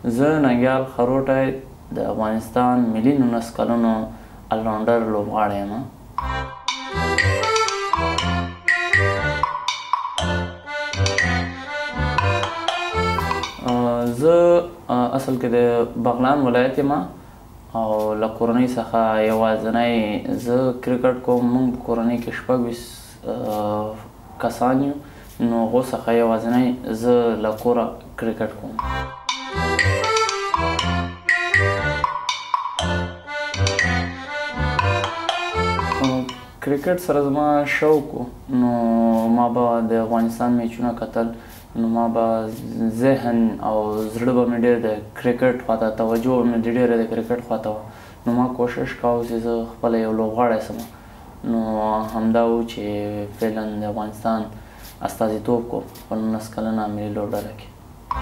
زه ننګیال خروټی د افغانستان ملي 19 کلنو الراونډر لوبغاړی یم. زه اصل کې د بغلان ولایت یم او له کورنۍ څخه یوازینی زه کرکټ کوم. موږ په کورنۍ کې 26 کسان یو، نو هغو څخه یوازینی زه له کوره کرکټ کوم. کرکټ سره زما شوق و، نو ما به د افغانستان میچونه کتل، نو ما به ذهن او زړه به مې ډېر د کرکټ خواته، توجه به مې ډېره د کرکټ خواته وه. نو ما کوشش کاوه چې زه خپله یو لوبغاړی شم. نو همدا و چې فعلا د افغانستان استازیتوب کو خپل 19 کلنه ملي لوبډله کې.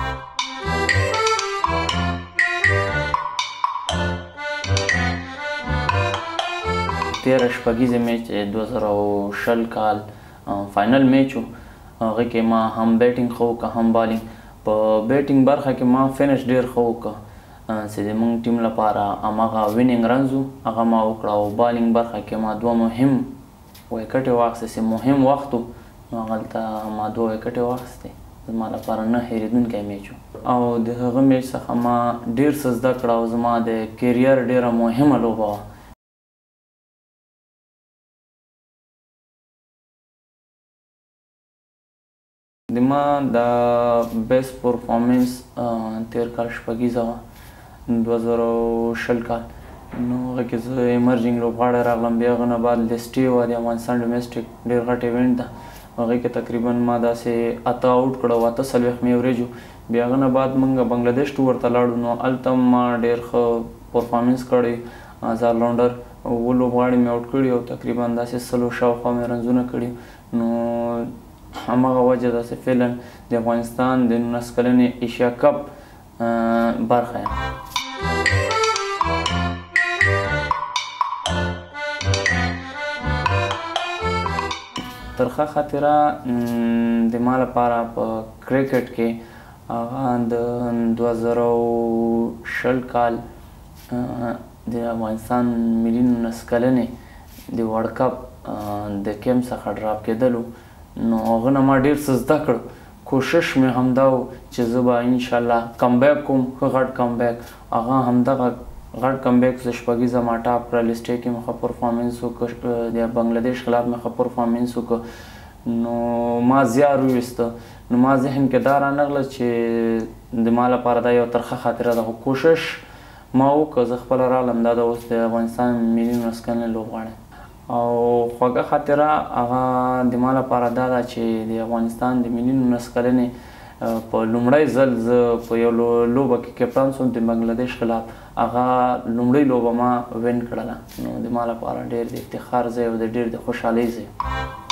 تېره شپږیزه میچ 2020 کال فاینل میچ و، هغه کې ما هم بیټینګ ښه وکړه هم بالینګ. په بیټینګ برخه کې ما فینش ډېر ښه وکړه چې زموږ ټیم لپاره هماغه وینینګ رنز و، هغه ما وکړه. او بالینګ برخه کې ما 2 مهم ویکټې واخیستې چې مهم وخت و، نو هغلته ما 2 ویکټې واخیستې. زما لپاره نه هېرېدونکی میچ و او د هغه میچ څخه ما ډېر څه زده کړه او زما د کیریر ډېره مهمه لوبه وه. د ما د بیسټ پرفارمنس تېر کال شپږیزه وه 2020 کال، نو هغه کې زه ایمرجینګ لوبغاړی راغلم. بیا هغه نه بعد لیسټي وه د افغانستان ډومېسټک ډېر غټ ایونټ ده، هغې کې تقریبا ما داسې 8 آوټ کړه او 48 مې اورېج و. بیا هغه نه بعد موږ بنګلادیش ټور ته لاړو، نو هلته ما ډېر ښه پرفارمنس کړی. از الراونډر 7 لوبغاړي مې آوټ کړي او تقریبا داسې 100 شاوخوا مې رنزونه کړي. نو هماغه وجه ده چې فعلا د افغانستان د 19 کلنې ایشیا کپ برخه یم. ترخه خاطره د ما لپاره په کرکټ کې هغه د 2020 کال د افغانستان ملي 19 کلنې د ورلډ کپ د کیمپ څخه ډراپ کېدلو. نو هغه نه ما ډېر څه زده کړ. کوشش مې همدا و چې زه به انشاءالله کمبیک کوم، ښه غټ کمبیک. هغه همدغه غټ کمبیک زه شپږیزه ما ټاپ کړه. لیسټې کې مې ښه پرفارمنس وکړ، د بنګلادیش خلاف مې ښه پرفارمنس وکړ. نو ما زیار وویسته. نو ما ذهن کې دا رانغله چې د ما لپاره دا یو ترخه خاطره ده، خو کوشش ما وکړه. زه خپله راغلم، دا د اوس د افغانستان ملي 19 کلنې لوبغاړی. او خوږه خاطره هغه د ما لپاره دا ده چې د افغانستان د ملي 19 کلنې په لومړی ځل زه په یو لوبه کې کپټان شوم د بنګلادیش خلاف. هغه لومړۍ لوبه ما وین کړله، نو د ما لپاره ډېر د افتخار ځای او د ډېر د خوشحالۍ ځای.